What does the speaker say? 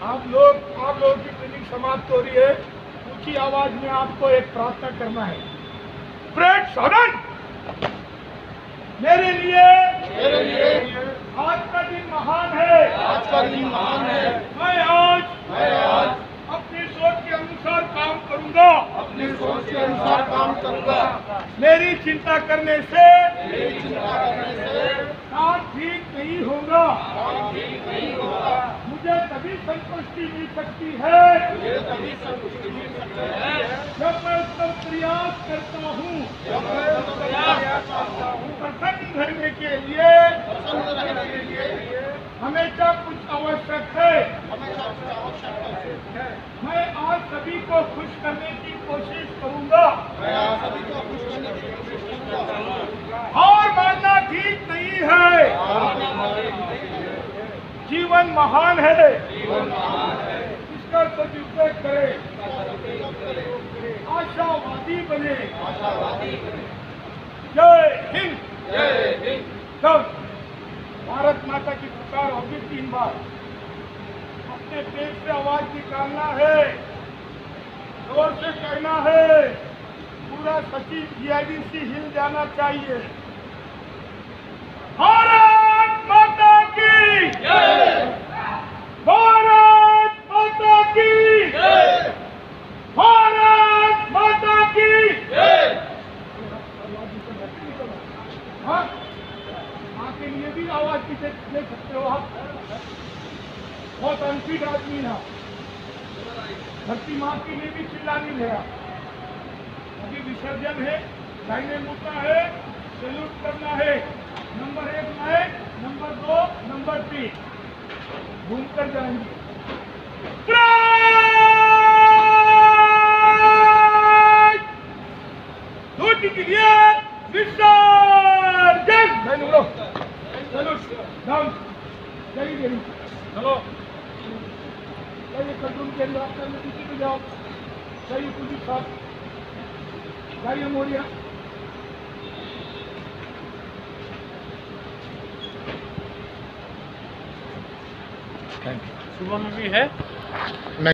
आप लोगों की ट्रेनिंग समाप्त हो रही है। ऊंची आवाज में आपको एक प्रार्थना करना है। प्रेड साधन मेरे लिए आज का दिन महान है। मैं आज अपनी सोच के अनुसार काम करूंगा। मेरी चिंता करने से काम ठीक नहीं होगा। मुझे तभी संतुष्टि मिल सकती है जब मैं उत्तम प्रयास करता हूँ। प्रसन्न रहने के लिए हमेशा कुछ आवश्यक है। मैं आज सभी को खुश करने की कोशिश करूंगा। और मानना ठीक नहीं है। जीवन महान है, इसका सदुपयोग करें। आशावादी बने। जय हिंद। जब भारत माता की पुकार होगी 3 बार, अपने पेट से आवाज निकालना है, जोर से कहना है। पूरा सचिव जीआईडीसी हिल जाना चाहिए। भारत माता की जय। भारत माता की जय। भारत माता की जय। हाँ, माँ के लिए भी आवाज पीछे दे सकते हो आप। बहुत अनफिट आदमी है। धरती माँ के लिए भी चिल्ला नहीं रहा। अभी विसर्जन है, दाहिने मुद्दा है, सैल्यूट करना है। नंबर 1 मैं, नंबर 2, नंबर 3 घूम कर जाएंगे। ड्यूटी के लिए विसर्जन। चलो कंट्रोल के लिए आप ड्यूटी पे जाओ। सही पुलिस साहब जाइए मोरिया। सुबह में भी है।